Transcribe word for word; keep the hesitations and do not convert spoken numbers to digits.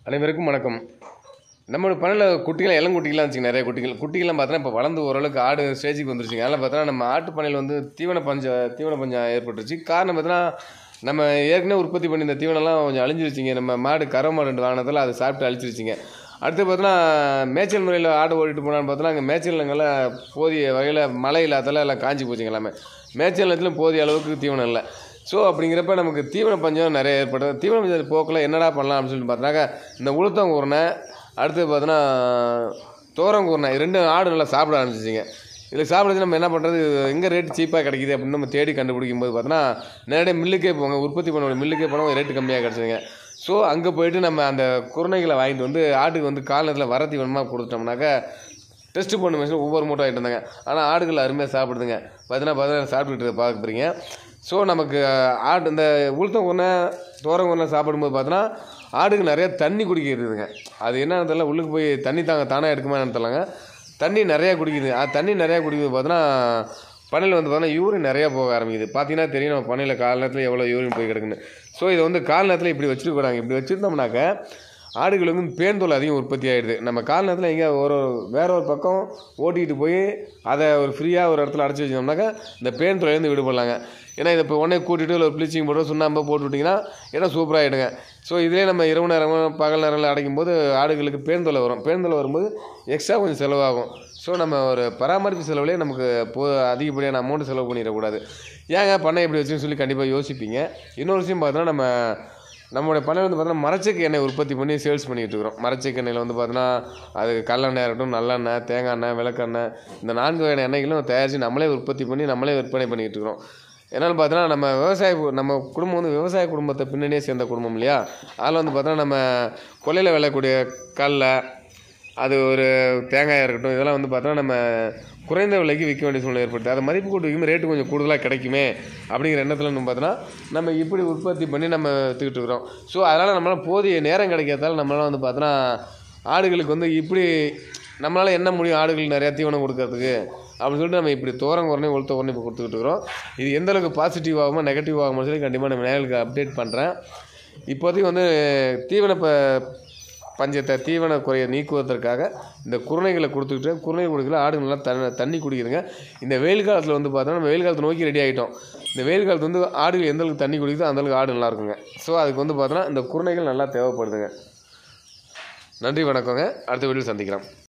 அனைவருக்கும் வணக்கம். நம்மளோட பண்ணையில் குட்டிகள் இளங்குட்டிகள்லாம் இருந்துச்சுங்க. நிறைய குட்டிகள் குட்டிகள்லாம் பார்த்தோன்னா இப்போ வளர்ந்து ஓரளவுக்கு ஆடு ஸ்டேஜுக்கு வந்துருச்சுங்க. அதனால் பார்த்தோன்னா நம்ம ஆட்டு பண்ணையில் வந்து தீவன பஞ்சம் தீவன பஞ்சம் ஏற்பட்டுருச்சு. காரணம் பார்த்தோன்னா நம்ம ஏற்கனவே உற்பத்தி பண்ணி இந்த தீவனம்லாம் கொஞ்சம் அழிஞ்சிருச்சிங்க. நம்ம மாடு கறவை மாடு ரெண்டு வாங்கினதால் அதை சாப்பிட்டு அழிச்சிருச்சிங்க. அடுத்து பார்த்தோன்னா மேய்ச்சல் முறையில் ஆடு ஓடிட்டு போனான்னு பார்த்தோன்னா அங்கே மேய்ச்சல் நிலங்கள்லாம் போதிய வகையில் மழை இல்லாதால எல்லாம் காஞ்சி போச்சுங்க. எல்லாமே மேய்ச்சல் நிலத்துலையும் போதிய அளவுக்கு தீவனம் இல்லை. ஸோ அப்படிங்கிறப்ப நமக்கு தீவன பஞ்சம் நிறைய ஏற்படுது. தீவன பஞ்சம் போக்கில் என்னடா பண்ணலாம் அப்படின்னு சொல்லிட்டு பார்த்தோன்னாக்கா இந்த உளுத்தங்கூர்னை, அடுத்து பார்த்தோன்னா தோரங்கூர்னை, ரெண்டும் ஆடு நல்லா சாப்பிட ஆரம்பிச்சிச்சிங்க. இதில் சாப்பிட்றது நம்ம என்ன பண்ணுறது, எங்கே ரேட்டு சீப்பாக கிடைக்கிது அப்படின்னு நம்ம தேடி கண்டுபிடிக்கும் போது பார்த்தோன்னா நேரடியாக மில்லுக்கே போங்க, உற்பத்தி பண்ண மில்லுக்கே போனால் ரேட்டு கம்மியாக கிடச்சிதுங்க. ஸோ அங்கே போய்ட்டு நம்ம அந்த குருணைகளை வாங்கிட்டு வந்து ஆட்டுக்கு வந்து காலத்தில் வர தீவனமாக கொடுத்துட்டோம்னாக்கா டெஸ்ட்டு பண்ண மிஷின் ஒவ்வொரு மூட்டை ஆகிட்டு இருந்தாங்க. ஆனால் ஆடுகள் அருமையாக சாப்பிடுதுங்க. பார்த்தீங்கன்னா பார்த்தீங்கன்னா சாப்பிட்டுட்டு பார்க்க போகிறீங்க. ஸோ நமக்கு ஆடு இந்த உளுத்தம் கொன்னை தோரம் கொன்னை சாப்பிடும்போது பார்த்தோன்னா ஆடுக்கு நிறையா தண்ணி குடிக்கிறதுங்க. அது என்னன்னு தெரியல, உள்ளுக்கு போய் தண்ணி தாங்க தானாக எடுக்குமா என்னன்னு தெரியலங்க, தண்ணி நிறையா குடிக்குது. அது தண்ணி நிறையா குடிக்கிறது பார்த்தோன்னா பண்ணையில் வந்து பார்த்தோன்னா யூரின் நிறையா போக ஆரம்பிக்குது. பார்த்தீங்கன்னா தெரியும் நம்ம பண்ணையில் கால நேரத்தில் எவ்வளோ யூரின் போய் கிடக்குன்னு. ஸோ இதை வந்து கால நேரத்தில் இப்படி வச்சுட்டு போகிறாங்க. இப்படி வச்சுருந்தோம்னாக்க ஆடுகள் வந்து பேர்ந்தோல் அதிகம் உற்பத்தி ஆகிடுது. நம்ம கால நேரத்தில் எங்கே ஒரு வேற ஒரு பக்கம் ஓட்டிகிட்டு போய் அதை ஒரு ஃப்ரீயாக ஒரு இடத்துல அடைச்சி வச்சோம்னாக்கா இந்த பேர்ந்தோலேருந்து விடுபடலாங்க. ஏன்னா இதை இப்போ உடனே கூட்டிகிட்டு இல்லை ஒரு ப்ளீச்சிங் போட்டு சுண்ணாம்பு போட்டு விட்டிங்கன்னா இடம் சூப்பராகிடுங்க. ஸோ இதிலே நம்ம இரவு நேரம் பகல் நேரங்களில் அடைக்கும் போது ஆடுகளுக்கு பேர்ந்தோலை வரும். பேர்ந்தோலை வரும்போது எக்ஸ்ட்ரா கொஞ்சம் செலவாகும். ஸோ நம்ம ஒரு பராமரிப்பு செலவுலேயே நமக்கு போ அதிகப்படியான அமௌண்ட்டு செலவு பண்ணிடக்கூடாது. ஏங்க பண்ணை எப்படி வச்சுன்னு சொல்லி கண்டிப்பாக யோசிப்பீங்க. இன்னொரு விஷயம் பார்த்தோன்னா நம்ம நம்மளுடைய பண்ணை வந்து பார்த்தோன்னா மரச்செக்கு எண்ணெய் உற்பத்தி பண்ணி சேல்ஸ் பண்ணிகிட்டு இருக்கிறோம். மரச்செக்கு எண்ணெயில் வந்து பார்த்தோன்னா அது கடலெண்ணெய் இருக்கட்டும், நல்லெண்ணெய், தேங்காய் எண்ணெய், விளக்கெண்ணெய், இந்த நான்கு வகையான எண்ணெய்களும் தயாரித்து நம்மளே உற்பத்தி பண்ணி நம்மளே விற்பனை பண்ணிகிட்டு இருக்கிறோம். என்னென்னு பார்த்தோன்னா நம்ம விவசாய நம்ம குடும்பம் வந்து விவசாய குடும்பத்தை பின்னணியே சேர்ந்த குடும்பம் இல்லையா. அதில் வந்து பார்த்தோன்னா நம்ம கொல்லையில் விளையக்கூடிய கடலை, அது ஒரு தேங்காயாக இருக்கட்டும், இதெல்லாம் வந்து பார்த்தோன்னா நம்ம குறைந்த விலைக்கு விற்க வேண்டிய சூழ்நிலை ஏற்படுது. அதை மதிப்பு கூட்டு விற்கும் ரேட்டு கொஞ்சம் கூடுதலாக கிடைக்குமே அப்படிங்கிற எண்ணத்தில் நம்ம பார்த்தோன்னா நம்ம இப்படி உற்பத்தி பண்ணி நம்ம விற்றுக்கிட்டு இருக்கிறோம். ஸோ அதனால் நம்மளால் போதிய நேரம் கிடைக்காதால நம்மளால் வந்து பார்த்தோன்னா ஆடுகளுக்கு வந்து இப்படி நம்மளால் என்ன முடியும் ஆடுகள் நிறையா தீவனம் கொடுக்கறதுக்கு அப்படின்னு சொல்லிட்டு நம்ம இப்படி தோரம் குறைனே உளுத்த குறைனே இப்போ கொடுத்துக்கிட்டு இருக்கிறோம். இது எந்த அளவுக்கு பாசிட்டிவ் ஆகுமோ நெகட்டிவ் ஆகுமோ சொல்லி கண்டிப்பாக நம்ம நேர்களுக்கு அப்டேட் பண்ணுறேன். இப்போதைக்கு வந்து தீவன ப பஞ்சத்தை தீவன குறையை நீக்குவதற்காக இந்த குருணைகளை கொடுத்துக்கிட்டு குருணை கொடுக்கல ஆடுகள் நல்லா தண்ணி தண்ணி குடிக்குதுங்க. இந்த வெயில் காலத்தில் வந்து பார்த்தோன்னா நம்ம வெயில் காலத்தை நோக்கி ரெடி ஆகிட்டோம். இந்த வெயில் காலத்து வந்து ஆடுகள் எந்த அளவுக்கு தண்ணி குடிக்குதோ அந்தளவுக்கு ஆடு நல்லா இருக்குங்க. ஸோ அதுக்கு வந்து பார்த்தோன்னா இந்த குருணைகள் நல்லா தேவைப்படுதுங்க. நன்றி, வணக்கங்க. அடுத்த வீடியோவில் சந்திக்கலாம்.